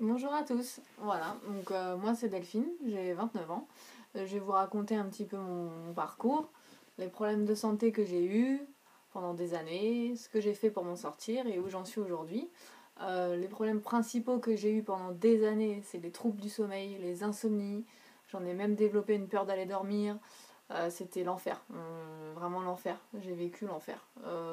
Bonjour à tous, voilà, donc moi c'est Delphine, j'ai 29 ans. Je vais vous raconter un petit peu mon parcours, les problèmes de santé que j'ai eus pendant des années, ce que j'ai fait pour m'en sortir et où j'en suis aujourd'hui. Les problèmes principaux que j'ai eus pendant des années, c'est les troubles du sommeil, les insomnies, j'en ai même développé une peur d'aller dormir. C'était l'enfer, vraiment l'enfer, j'ai vécu l'enfer.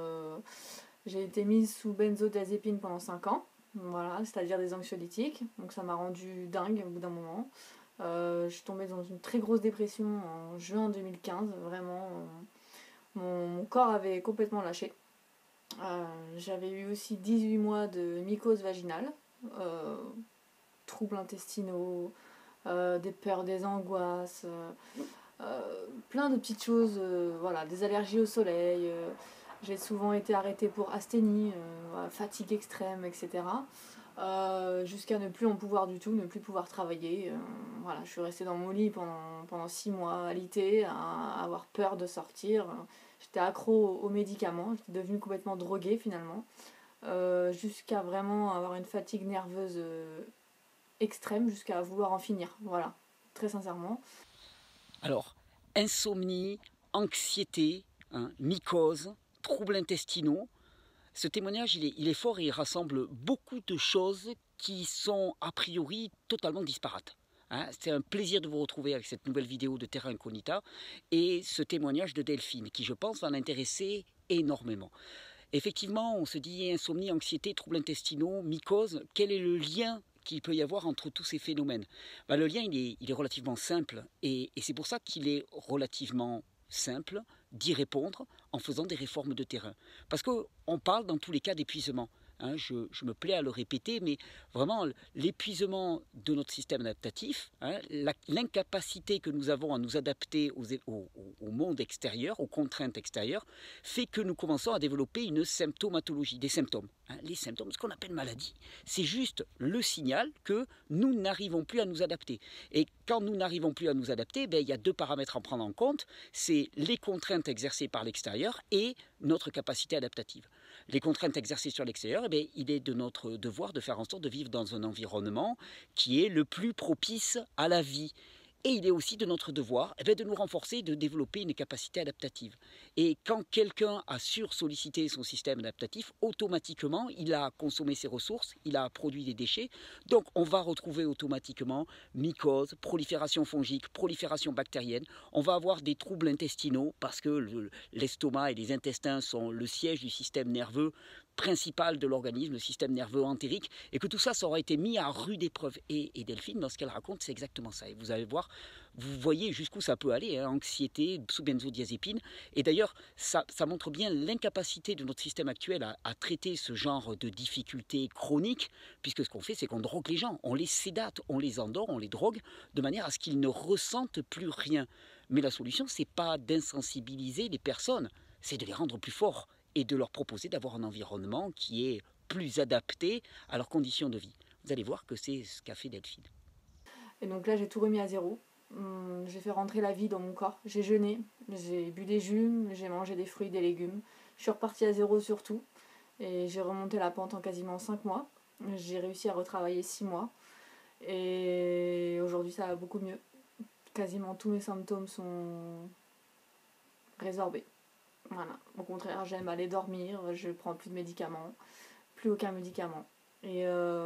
J'ai été mise sous benzodiazépine pendant 5 ans. Voilà, c'est-à-dire des anxiolytiques. Donc ça m'a rendu dingue au bout d'un moment. Je suis tombée dans une très grosse dépression en juin 2015. Vraiment, mon corps avait complètement lâché. J'avais eu aussi 18 mois de mycose vaginale, euh, troubles intestinaux, des peurs, des angoisses, plein de petites choses, voilà, des allergies au soleil. J'ai souvent été arrêtée pour asthénie, voilà, fatigue extrême, etc. Jusqu'à ne plus en pouvoir du tout, ne plus pouvoir travailler. Voilà, je suis restée dans mon lit pendant 6 mois, alitée, à avoir peur de sortir. J'étais accro aux médicaments, j'étais devenue complètement droguée finalement, jusqu'à vraiment avoir une fatigue nerveuse extrême, jusqu'à vouloir en finir. Voilà, très sincèrement. Alors, insomnie, anxiété, mycose, troubles intestinaux. Ce témoignage, il est fort et il rassemble beaucoup de choses qui sont a priori totalement disparates. C'est un plaisir de vous retrouver avec cette nouvelle vidéo de Terra Incognita et ce témoignage de Delphine qui, je pense, va l'intéresser énormément. Effectivement, on se dit insomnie, anxiété, troubles intestinaux, mycose. Quel est le lien qu'il peut y avoir entre tous ces phénomènes? Le lien, il est relativement simple et c'est pour ça qu'il est relativement simple d'y répondre en faisant des réformes de terrain. Parce qu'on parle dans tous les cas d'épuisement. Je me plais à le répéter, mais vraiment l'épuisement de notre système adaptatif, l'incapacité que nous avons à nous adapter au monde extérieur, aux contraintes extérieures, fait que nous commençons à développer une symptomatologie, des symptômes. Les symptômes, ce qu'on appelle maladie, c'est juste le signal que nous n'arrivons plus à nous adapter. Et quand nous n'arrivons plus à nous adapter, il y a deux paramètres à prendre en compte, c'est les contraintes exercées par l'extérieur et notre capacité adaptative. Les contraintes exercées sur l'extérieur, il est de notre devoir de faire en sorte de vivre dans un environnement qui est le plus propice à la vie. Et il est aussi de notre devoir de nous renforcer, de développer une capacité adaptative. Et quand quelqu'un a sursollicité son système adaptatif, automatiquement, il a consommé ses ressources, il a produit des déchets. Donc, on va retrouver automatiquement mycose, prolifération fongique, prolifération bactérienne. On va avoir des troubles intestinaux parce que l'estomac et les intestins sont le siège du système nerveux principal de l'organisme, le système nerveux entérique, et que tout ça, ça aura été mis à rude épreuve. Et Delphine, dans ce qu'elle raconte, c'est exactement ça. Et vous allez voir, vous voyez jusqu'où ça peut aller, anxiété, sous benzodiazépine. Et d'ailleurs, ça montre bien l'incapacité de notre système actuel à traiter ce genre de difficultés chroniques, puisque ce qu'on fait, c'est qu'on drogue les gens, on les sédate, on les endort, on les drogue, de manière à ce qu'ils ne ressentent plus rien. Mais la solution, c'est pas d'insensibiliser les personnes, c'est de les rendre plus forts et de leur proposer d'avoir un environnement qui est plus adapté à leurs conditions de vie. Vous allez voir que c'est ce qu'a fait Delphine. Et donc là, j'ai tout remis à zéro. J'ai fait rentrer la vie dans mon corps. J'ai jeûné, j'ai bu des jus, j'ai mangé des fruits, des légumes. Je suis repartie à zéro sur tout. Et j'ai remonté la pente en quasiment 5 mois. J'ai réussi à retravailler 6 mois. Et aujourd'hui, ça va beaucoup mieux. Quasiment tous mes symptômes sont résorbés. Voilà. Au contraire, j'aime aller dormir, je prends plus de médicaments, plus aucun médicament. Et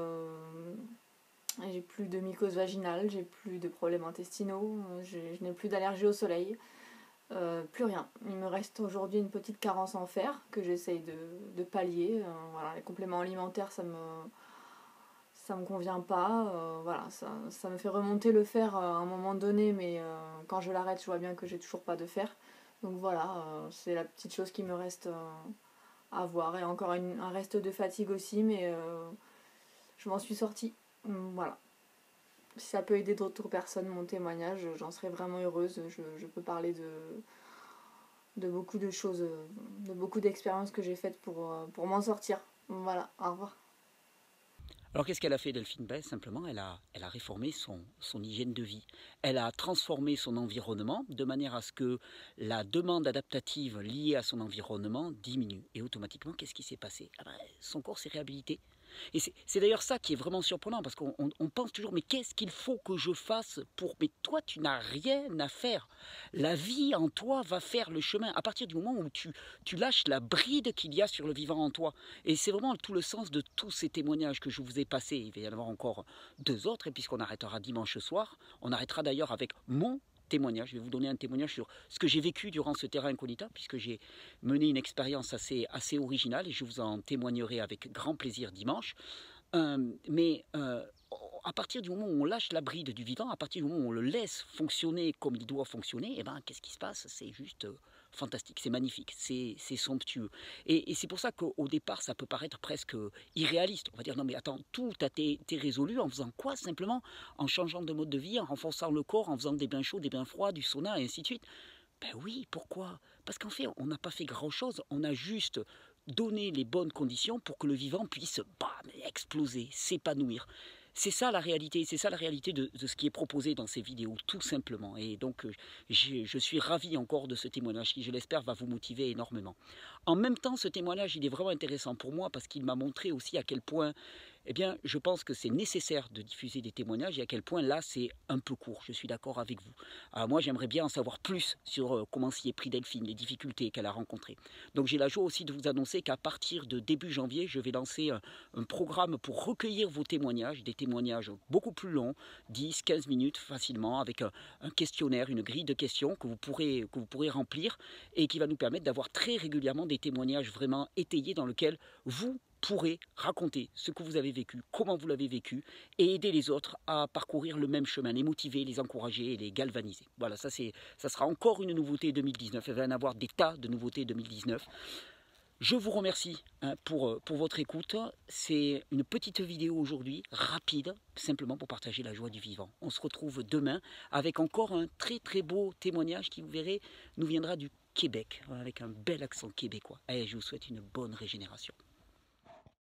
j'ai plus de mycose vaginale, j'ai plus de problèmes intestinaux, je n'ai plus d'allergie au soleil, plus rien. Il me reste aujourd'hui une petite carence en fer que j'essaye de pallier. Voilà, les compléments alimentaires, ça me convient pas. Voilà, ça me fait remonter le fer à un moment donné, mais quand je l'arrête, je vois bien que j'ai toujours pas de fer. Donc voilà, c'est la petite chose qui me reste à voir. Et encore un reste de fatigue aussi, mais je m'en suis sortie. Voilà. Si ça peut aider d'autres personnes, mon témoignage, j'en serais vraiment heureuse. Je peux parler de beaucoup de choses, de beaucoup d'expériences que j'ai faites pour m'en sortir. Voilà, au revoir. Alors qu'est-ce qu'elle a fait Delphine? Simplement, elle a réformé son hygiène de vie. Elle a transformé son environnement de manière à ce que la demande adaptative liée à son environnement diminue. Et automatiquement, qu'est-ce qui s'est passé? Son corps s'est réhabilité. Et c'est d'ailleurs ça qui est vraiment surprenant, parce qu'on pense toujours, mais qu'est-ce qu'il faut que je fasse pour... Mais toi, tu n'as rien à faire. La vie en toi va faire le chemin. À partir du moment où tu lâches la bride qu'il y a sur le vivant en toi. Et c'est vraiment tout le sens de tous ces témoignages que je vous ai passés. Il va y en avoir encore 2 autres, et puisqu'on arrêtera dimanche soir, on arrêtera d'ailleurs avec mon témoignage. Je vais vous donner un témoignage sur ce que j'ai vécu durant ce terra incognita, puisque j'ai mené une expérience assez originale, et je vous en témoignerai avec grand plaisir dimanche. Mais à partir du moment où on lâche la bride du vivant, à partir du moment où on le laisse fonctionner comme il doit fonctionner, et ben, qu'est-ce qui se passe? C'est juste fantastique, c'est magnifique, c'est somptueux. Et c'est pour ça qu'au départ, ça peut paraître presque irréaliste. On va dire, non mais attends, tout a été résolu en faisant quoi? Simplement en changeant de mode de vie, en renforçant le corps, en faisant des bains chauds, des bains froids, du sauna, et ainsi de suite. Ben oui, pourquoi? Parce qu'en fait, on n'a pas fait grand-chose, on a juste donné les bonnes conditions pour que le vivant puisse exploser, s'épanouir. C'est ça la réalité, c'est ça la réalité de ce qui est proposé dans ces vidéos, tout simplement. Et donc, je suis ravi encore de ce témoignage qui, je l'espère, va vous motiver énormément. En même temps, ce témoignage, il est vraiment intéressant pour moi parce qu'il m'a montré aussi à quel point, eh bien, je pense que c'est nécessaire de diffuser des témoignages et à quel point là, c'est un peu court. Je suis d'accord avec vous. Alors moi, j'aimerais bien en savoir plus sur comment s'y est pris Delphine, les difficultés qu'elle a rencontrées. Donc j'ai la joie aussi de vous annoncer qu'à partir de début janvier, je vais lancer un programme pour recueillir vos témoignages, des témoignages beaucoup plus longs, 10-15 minutes facilement, avec un questionnaire, une grille de questions que vous pourrez remplir et qui va nous permettre d'avoir très régulièrement des témoignages vraiment étayés dans lesquels vous pourrez raconter ce que vous avez vécu, comment vous l'avez vécu, et aider les autres à parcourir le même chemin, les motiver, les encourager et les galvaniser. Voilà, ça sera encore une nouveauté 2019. Il va y en avoir des tas de nouveautés 2019. Je vous remercie pour votre écoute. C'est une petite vidéo aujourd'hui, rapide, simplement pour partager la joie du vivant. On se retrouve demain avec encore un très très beau témoignage qui, vous verrez, nous viendra du Québec, avec un bel accent québécois. Allez, je vous souhaite une bonne régénération.